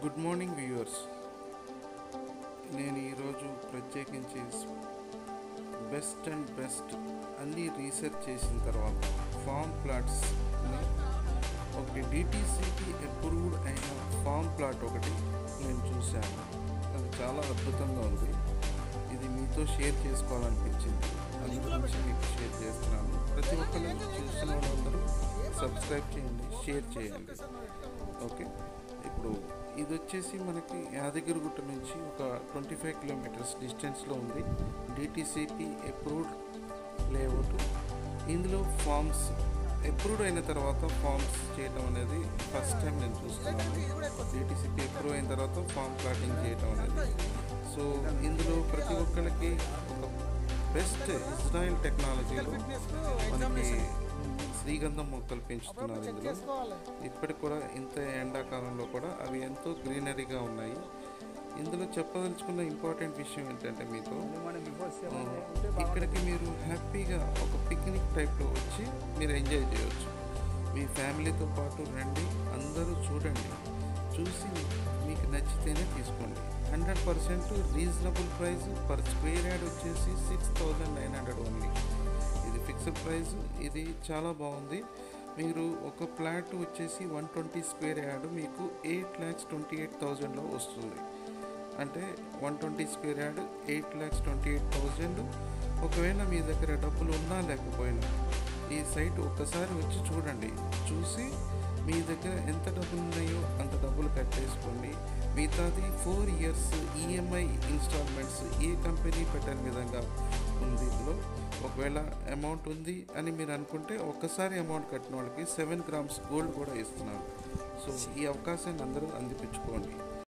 Good morning viewers. నేను ఈరోజు ప్రత్యేకించి బెస్ట్ అన్నీ రీసెర్చ్ చేసిన తర్వాత ఫామ్ ప్లాట్స్ని ఒకటి డిటిసిపి అప్రూవ్డ్ అయిన ఫామ్ ప్లాట్ ఒకటి నేను చూశాను. అది చాలా అద్భుతంగా ఉంది. ఇది మీతో షేర్ చేసుకోవాలనిపించింది, అందు గురించి మీకు షేర్ చేస్తున్నాను. ప్రతి ఒక్కరు చూసిన వాళ్ళందరూ సబ్స్క్రైబ్ చేయండి, షేర్ చేయండి. ఓకే, ఇప్పుడు ఇది వచ్చేసి మనకి యాదగిరిగుట్ట నుంచి ఒక 25 కిలోమీటర్స్ డిస్టెన్స్లో ఉంది. DTCP approved layout. ఇందులో ఫామ్స్ అప్రూవ్డ్ అయిన తర్వాత ఫామ్స్ చేయటం అనేది ఫస్ట్ టైం నేను చూస్తున్నాను. డిటిసిపి అప్రూవ్ అయిన తర్వాత ఫామ్ ప్లాటింగ్ చేయటం అనేది. సో ఇందులో ప్రతి ఒక్కరికి ఒక బెస్ట్ ఇజ్రాయెల్ టెక్నాలజీలో మనకి శ్రీగంధం మొక్కలు పెంచుతున్నారు. ఇందులో ఇప్పటికి కూడా ఇంత ఎండాకాలంలో కూడా అవి ఎంతో గ్రీనరీగా ఉన్నాయి. ఇందులో చెప్పదలుచుకున్న ఇంపార్టెంట్ విషయం ఏంటంటే, మీతో ఇక్కడికి మీరు హ్యాపీగా ఒక పిక్నిక్ టైప్లో వచ్చి మీరు ఎంజాయ్ చేయవచ్చు. మీ ఫ్యామిలీతో పాటు రండి, అందరూ చూడండి, చూసి మీకు నచ్చితేనే తీసుకోండి. 100% reasonable price. Per square yard వచ్చేసి 6,900 ఓన్లీ. ఇది ఫిక్స్డ్ ప్రైస్. ఇది చాలా బాగుంది. మీరు ఒక ప్లాట్ వచ్చేసి 120 స్క్వేర్ యార్డ్ మీకు 8,28,000లో వస్తుంది. అంటే 120 స్క్వేర్ యార్డ్ 8,28,000. ఒకవేళ మీ దగ్గర డబ్బులు ఉన్నా లేకపోయినా ఈ సైట్ ఒక్కసారి వచ్చి చూడండి. చూసి మీ దగ్గర ఎంత డబ్బులు ఉన్నాయో అంత డబ్బులు కట్టేసుకోండి. మిగతాది 4 years ఈఎంఐ ఇన్స్టాల్మెంట్స్ ఏ కంపెనీ పెట్టని విధంగా ఉంది. ఇందులో ఒకవేళ అమౌంట్ ఉంది అని మీరు అనుకుంటే ఒక్కసారి అమౌంట్ కట్టిన వాళ్ళకి 7 grams గోల్డ్ కూడా ఇస్తున్నారు. సో ఈ అవకాశాన్ని అందరూ అందిపించుకోండి.